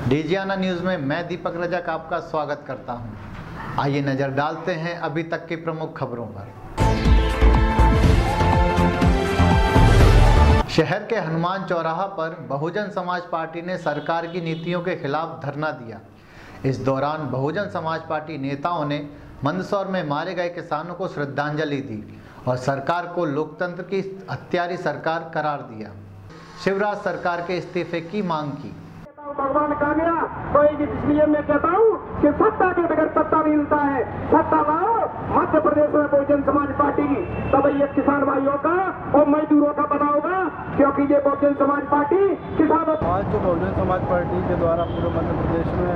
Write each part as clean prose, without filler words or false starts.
डीजियाना news में मैं दीपक रजक आपका स्वागत करता हूं। आइए नज़र डालते हैं अभी तक की प्रमुख खबरों पर। शहर के हनुमान चौराहा पर बहुजन समाज पार्टी ने सरकार की नीतियों के खिलाफ धरना दिया। इस दौरान बहुजन समाज पार्टी नेताओं ने मंदसौर में मारे गए किसानों को श्रद्धांजलि दी और सरकार को लोकतंत्र की हत्यारी सरकार करार दिया। शिवराज सरकार के इस्तीफे की मांग की। भगवान कामया कोई, इसलिए मैं कहता हूँ कि सत्ता के बगैर सत्ता नहीं मिलता है। सत्ता लाओ मध्य प्रदेश में बहुजन समाज पार्टी की, तब ये किसान भाइयों का और मजदूरों का पता होगा, क्योंकि ये बहुजन समाज पार्टी किसानों। आज जो बहुजन समाज पार्टी के द्वारा पूरे मध्य प्रदेश में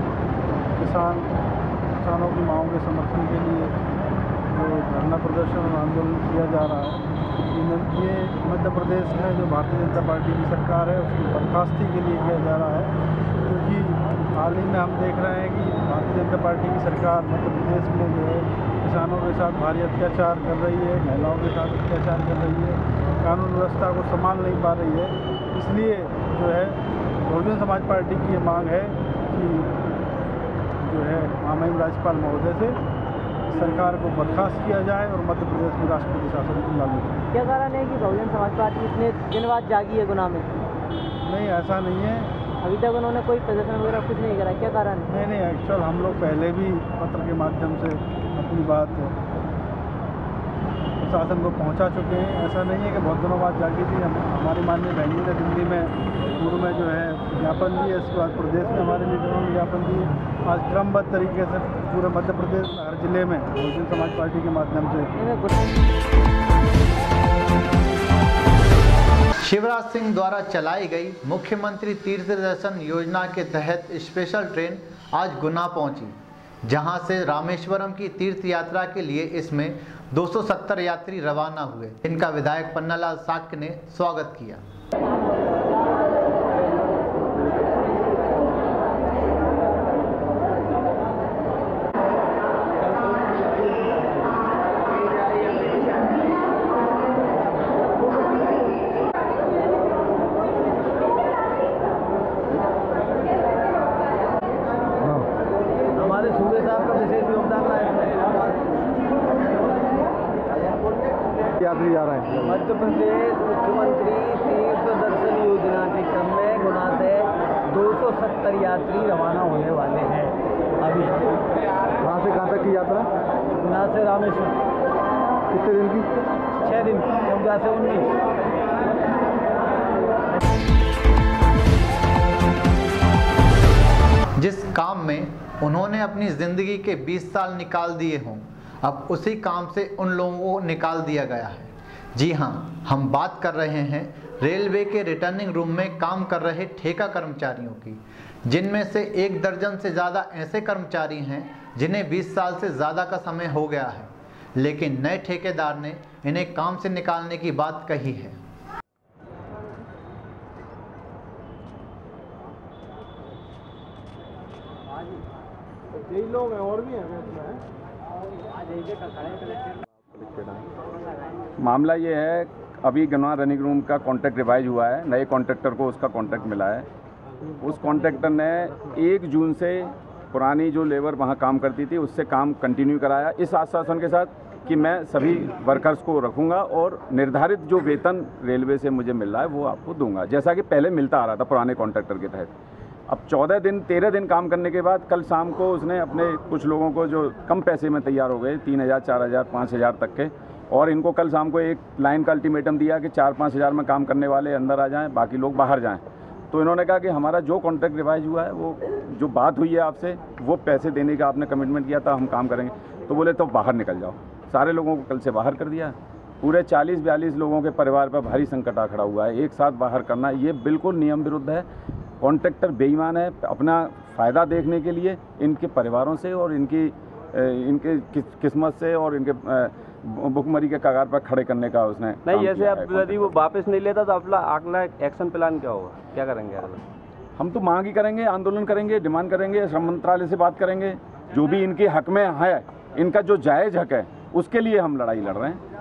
किसानों की मांगों के समर्थन के लिए जो धरना प्रदर्शन और आंदोलन किया जा रहा है, ये मध्य प्रदेश में जो भारतीय जनता पार्टी की सरकार है उसकी बर्खास्ती के लिए किया जा रहा है। क्योंकि हाल ही में हम देख रहे हैं कि भारतीय जनता पार्टी की सरकार मध्य प्रदेश में जो है किसानों के साथ भारी अत्याचार कर रही है, महिलाओं के साथ अत्याचार कर रही है, कानून व्यवस्था को संभाल नहीं पा रही है। इसलिए जो है बहुजन समाज पार्टी की ये मांग है कि जो है महामहिम राज्यपाल महोदय से सरकार को बर्खास्त किया जाए और मध्य प्रदेश में राष्ट्रपति शासन लागू किया। क्या कारण है कि बहुजन समाज पार्टी इतने दिन बाद जागी है गुनाह में? नहीं, ऐसा नहीं है। अभी तक उन्होंने कोई प्रदर्शन वगैरह कुछ नहीं करा, क्या कारण है? नहीं, एक्चुअल हम लोग पहले भी पत्र के माध्यम से अपनी बात प्रशासन को पहुंचा चुके हैं। ऐसा नहीं है कि बहुत दिनों बाद जागी थी। हमारी माननीय बहन ने दिल्ली में पूर्व में जो है ज्ञापन दिए, इसके बाद प्रदेश में हमारे लीडरों ने ज्ञापन दिए। आज क्रमबद्ध तरीके से पूरे मध्य प्रदेश में हर जिले में बहुजन समाज पार्टी के माध्यम से। शिवराज सिंह द्वारा चलाई गई मुख्यमंत्री तीर्थ दर्शन योजना के तहत स्पेशल ट्रेन आज गुना पहुंची, जहां से रामेश्वरम की तीर्थ यात्रा के लिए इसमें 270 यात्री रवाना हुए, इनका विधायक पन्नालाल साक्य ने स्वागत किया। हमारे सूबे साहब का विशेष योगदान रहा है। यात्री जा रहा है। मध्य प्रदेश मुख्यमंत्री तीर्थ दर्शन योजना के क्रम में गुना से 270 यात्री रवाना होने वाले हैं। अभी कहाँ से कहाँ तक की यात्रा? गुना से रामेश्वर। कितने दिन की? 6 दिन, 14 से 19। जिस काम में उन्होंने अपनी जिंदगी के 20 साल निकाल दिए हों, अब उसी काम से उन लोगों को निकाल दिया गया है। जी हाँ, हम बात कर रहे हैं रेलवे के रिटर्निंग रूम में काम कर रहे ठेका कर्मचारियों की, जिनमें से 1 दर्जन से ज़्यादा ऐसे कर्मचारी हैं जिन्हें 20 साल से ज़्यादा का समय हो गया है, लेकिन नए ठेकेदार ने इन्हें काम से निकालने की बात कही है। लोग हैं और भी हैं। मामला ये है, अभी गन्ना रनिंग रूम का कॉन्ट्रैक्ट रिवाइज हुआ है, नए कॉन्ट्रैक्टर को उसका कॉन्ट्रैक्ट मिला है। उस कॉन्ट्रैक्टर ने 1 जून से पुरानी जो लेबर वहाँ काम करती थी उससे काम कंटिन्यू कराया, इस आश्वासन के साथ कि मैं सभी वर्कर्स को रखूँगा और निर्धारित जो वेतन रेलवे से मुझे मिल रहा है वो आपको दूंगा, जैसा कि पहले मिलता आ रहा था पुराने कॉन्ट्रैक्टर के तहत। अब 13 दिन काम करने के बाद कल शाम को उसने अपने कुछ लोगों को जो कम पैसे में तैयार हो गए 3000, 4000, 5000 तक के, और इनको कल शाम को एक लाइन का अल्टीमेटम दिया कि 4-5 हज़ार में काम करने वाले अंदर आ जाएं, बाकी लोग बाहर जाएं। तो इन्होंने कहा कि हमारा जो कॉन्ट्रैक्ट रिवाइज हुआ है, वो जो बात हुई है आपसे, वो पैसे देने का आपने कमिटमेंट किया था, हम काम करेंगे। तो बोले तो बाहर निकल जाओ। सारे लोगों को कल से बाहर कर दिया। पूरे 40-42 लोगों के परिवार पर भारी संकट आ खड़ा हुआ है। एक साथ बाहर करना ये बिल्कुल नियम विरुद्ध है। कॉन्ट्रैक्टर बेईमान है, अपना फ़ायदा देखने के लिए इनके परिवारों से और इनके किस्मत से और इनके भुखमरी के कगार पर खड़े करने का उसने नहीं। जैसे अब यदि वो वापस नहीं लेता तो अगला एक्शन प्लान क्या होगा, क्या करेंगे? हम तो मांग ही करेंगे, आंदोलन करेंगे, डिमांड करेंगे, श्रम मंत्रालय से बात करेंगे। जो भी इनके हक में है, इनका जो जायज़ हक है उसके लिए हम लड़ाई लड़ रहे हैं।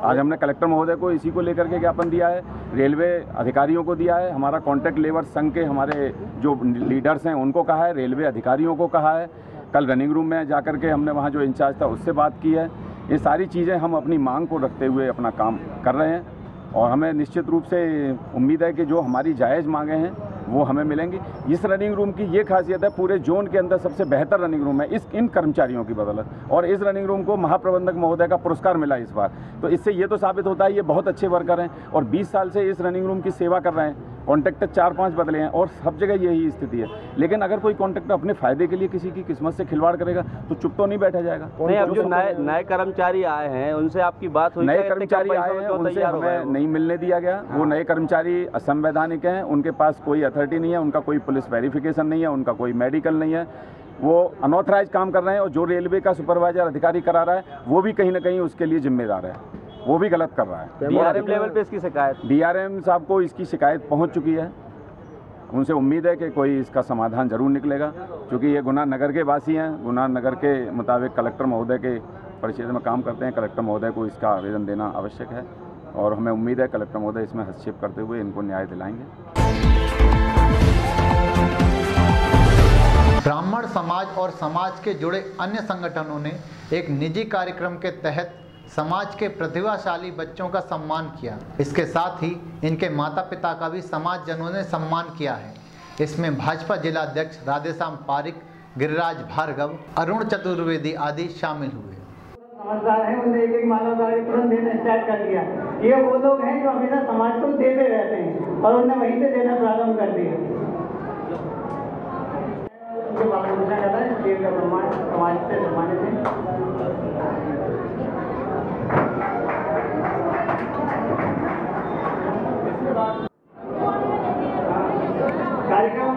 आज हमने कलेक्टर महोदय को इसी को लेकर के ज्ञापन दिया है, रेलवे अधिकारियों को दिया है, हमारा कॉन्ट्रैक्ट लेबर संघ के हमारे जो लीडर्स हैं उनको कहा है, रेलवे अधिकारियों को कहा है। कल रनिंग रूम में जाकर के हमने वहाँ जो इंचार्ज था उससे बात की है। ये सारी चीज़ें हम अपनी मांग को रखते हुए अपना काम कर रहे हैं और हमें निश्चित रूप से उम्मीद है कि जो हमारी जायज़ मांगे हैं वो हमें मिलेंगी। इस रनिंग रूम की ये खासियत है, पूरे जोन के अंदर सबसे बेहतर रनिंग रूम है इन कर्मचारियों की बदौलत, और इस रनिंग रूम को महाप्रबंधक महोदय का पुरस्कार मिला इस बार। तो इससे ये तो साबित होता है ये बहुत अच्छे वर्कर हैं और 20 साल से इस रनिंग रूम की सेवा कर रहे हैं। कॉन्ट्रैक्टर 4-5 बदले हैं और सब जगह यही स्थिति है। लेकिन अगर कोई कॉन्ट्रैक्टर अपने फायदे के लिए किसी की किस्मत से खिलवाड़ करेगा तो चुप तो नहीं बैठा जाएगा। नहीं, अब जो नए कर्मचारी आए हैं उनसे आपकी बात हुई? नए कर्मचारी आए हैं उनसे हमें नहीं मिलने दिया गया। वो नए कर्मचारी असंवैधानिक हैं, उनके पास कोई अथॉरिटी नहीं है, उनका कोई पुलिस वेरिफिकेशन नहीं है, उनका कोई मेडिकल नहीं है, वो अनऑथराइज काम कर रहे हैं और जो रेलवे का सुपरवाइजर अधिकारी करा रहा है वो भी कहीं ना कहीं उसके लिए जिम्मेदार है, वो भी गलत कर रहा है। डीआरएम लेवल पे इसकी शिकायत? डीआरएम साहब को इसकी शिकायत पहुंच चुकी है, उनसे उम्मीद है कि कोई इसका समाधान जरूर निकलेगा, क्योंकि ये गुना नगर के वासी हैं। गुना नगर के मुताबिक कलेक्टर महोदय के परिक्षेत्र में काम करते हैं, कलेक्टर महोदय को इसका आवेदन देना आवश्यक है और हमें उम्मीद है कलेक्टर महोदय इसमें हस्तक्षेप करते हुए इनको न्याय दिलाएंगे। ब्राह्मण समाज और समाज के जुड़े अन्य संगठनों ने एक निजी कार्यक्रम के तहत समाज के प्रतिभाशाली बच्चों का सम्मान किया। इसके साथ ही इनके माता पिता का भी समाज जनों ने सम्मान किया है। इसमें भाजपा जिला अध्यक्ष राधेश्याम पारिक, गिरिराज भार्गव, अरुण चतुर्वेदी आदि शामिल हुए। समझदार हैं, उन्हें एक मानव कार्य तुरंत देना स्टार्ट कर दिया। ये वो लोग हैं जो हमेशा समाज को देते रहते हैं और उन्हें वहीं से देना प्रारंभ कर दिया। उनके बारे में कहता है देव का सम्मान समाज से सम्मानित है। कार्यक्रम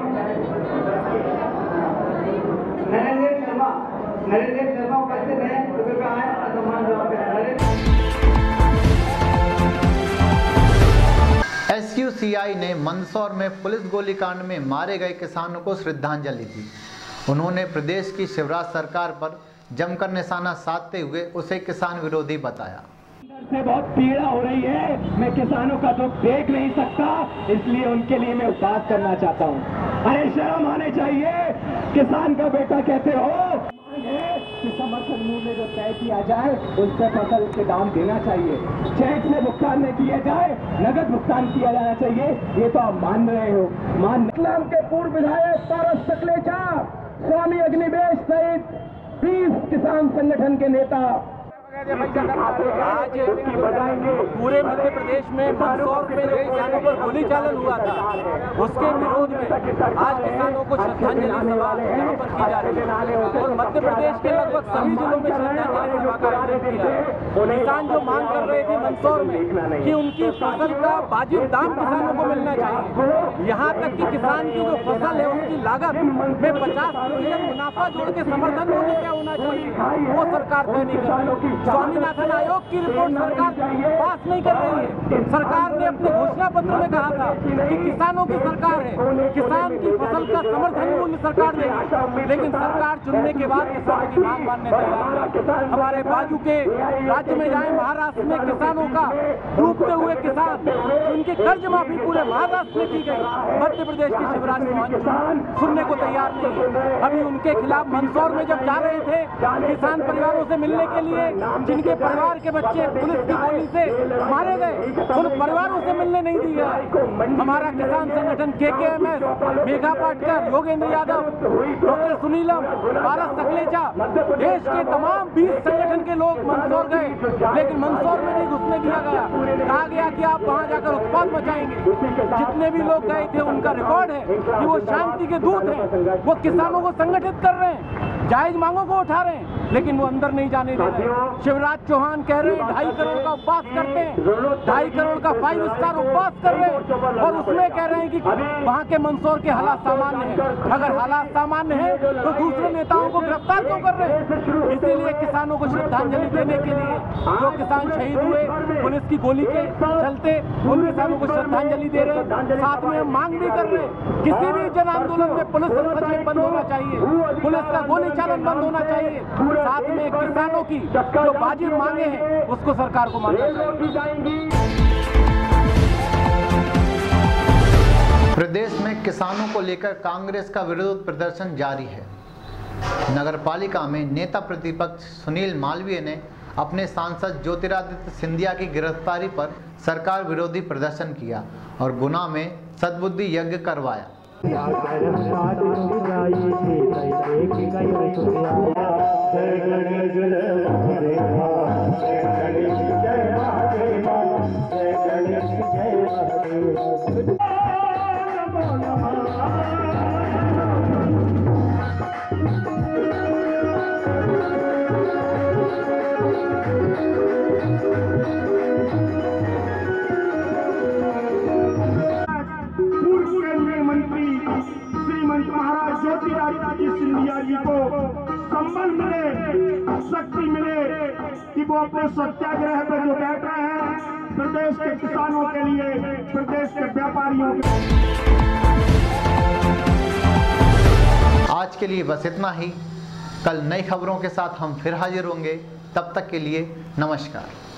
नरेंद्र शर्मा उपस्थित हैं, कृपया आए सम्मान जवाब करें। SUCI ने मंदसौर में पुलिस गोलीकांड में मारे गए किसानों को श्रद्धांजलि दी। उन्होंने प्रदेश की शिवराज सरकार पर जमकर निशाना साधते हुए उसे किसान विरोधी बताया। से बहुत पीड़ा हो रही है, मैं किसानों का दुख देख नहीं सकता, इसलिए उनके लिए मैं उपवास करना चाहता हूँ। अरे शर्म आने चाहिए, किसान का बेटा कहते हो कि समर्थन मूल्य जो तय किया जाए उस पर फसल के दाम देना चाहिए, चेक से भुगतान नहीं किया जाए, नगद भुगतान किया जाना चाहिए। ये तो आप मान रहे हो। इस्लाम के पूर्व विधायक पारस सकलेचा, स्वामी अग्निवेश सहित 20 किसान संगठन के नेता आज पूरे मध्य प्रदेश में मंदसौर में जो किसानों पर गोली चालन हुआ था उसके विरोध में आज किसानों को श्रद्धांजलि सभा यहाँ पर की जा रही है और मध्य प्रदेश के लगभग सभी जिलों में श्रद्धांजलि सभा का आयोजन किया है। किसान जो मांग कर रहे थे मंदसौर में कि उनकी फसल का वाजिब दाम किसानों को मिलना चाहिए, यहाँ तक कि किसान की जो फसल है उसकी लागत में 50% मुनाफा जोड़ के समर्थन मूल्य क्या होना चाहिए वो सरकार तय नहीं कर रही। स्वामीनाथन आयोग की रिपोर्ट सरकार पास नहीं कर रही है। सरकार ने अपने घोषणा पत्र में कहा था कि किसानों की सरकार है, किसान की फसल का समर्थन मूल्य सरकार देगी, लेकिन सरकार चुनने के बाद किसानों की मांग मानने तैयार नहीं। हमारे बाजू के राज्य में जाए महाराष्ट्र में किसानों का डूबते हुए किसान उनकी कर्ज माफी पूरे महाराष्ट्र में की गई, मध्य प्रदेश की शिवराज चौहान सुनने को तैयार नहीं। अभी उनके खिलाफ मंदसौर में जब जा रहे थे किसान परिवारों से मिलने के लिए, जिनके परिवार के बच्चे पुलिस की गोली से मारे गए, उन परिवारों से मिलने नहीं दिया। हमारा किसान संगठन KKMS, मेघा पाटकर, योगेंद्र यादव, डॉक्टर सुनीलम, पारस सकलेचा, देश के तमाम 20 संगठन के लोग मंदसौर गए, लेकिन मंदसौर में नहीं घुसने दिया गया। कहा गया कि आप वहां जाकर उत्पात मचाएंगे। जितने भी लोग गए थे उनका रिकॉर्ड है कि वो शांति के दूत हैं, वो किसानों को संगठित कर रहे हैं, जायज मांगों को उठा रहे हैं, लेकिन वो अंदर नहीं जाने दे रहे। शिवराज चौहान कह रहे हैं 2.5 करोड़ का उपवास करते हैं, 2.5 करोड़ का 5 स्टार उपवास कर रहे हैं और उसमें कह रहे हैं कि वहां के मंदसौर के हालात सामान्य हैं। अगर हालात सामान्य हैं तो दूसरे नेताओं को गिरफ्तार क्यों कर रहे हैं? इसीलिए किसानों को श्रद्धांजलि देने के लिए जो किसान शहीद हुए पुलिस की गोली के चलते, उन किसानों को श्रद्धांजलि दे रहे हैं। साथ में हम मांग भी कर रहे हैं किसी भी जन आंदोलन में पुलिस हस्तक्षेप बंद होना चाहिए, पुलिस का गोली चालन बंद होना चाहिए। साथ में किसानों की जो वाजिब मांगे हैं उसको सरकार को मानना चाहिए। प्रदेश में किसानों को लेकर कांग्रेस का विरोध प्रदर्शन जारी है। नगरपालिका में नेता प्रतिपक्ष सुनील मालवीय ने अपने सांसद ज्योतिरादित्य सिंधिया की गिरफ्तारी पर सरकार विरोधी प्रदर्शन किया और गुना में सद्बुद्धि यज्ञ करवाया। महाराज ज्योतिरादित्य सिंधिया जी को संबल मिले, शक्ति मिले कि वो अपने सत्याग्रह पर जो बैठ रहे हैं प्रदेश के किसानों के लिए, प्रदेश के व्यापारियों के। आज के लिए बस इतना ही। कल नई खबरों के साथ हम फिर हाजिर होंगे। तब तक के लिए नमस्कार।